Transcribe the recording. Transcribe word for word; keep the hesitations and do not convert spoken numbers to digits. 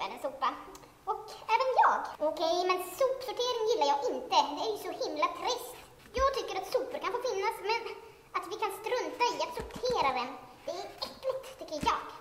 gillar en sopa. Och även jag. Okej, men sopsortering gillar jag inte. Det är ju så himla trist. Jag tycker att sopor kan få finnas, men att vi kan strunta i att sortera den, det är äckligt tycker jag.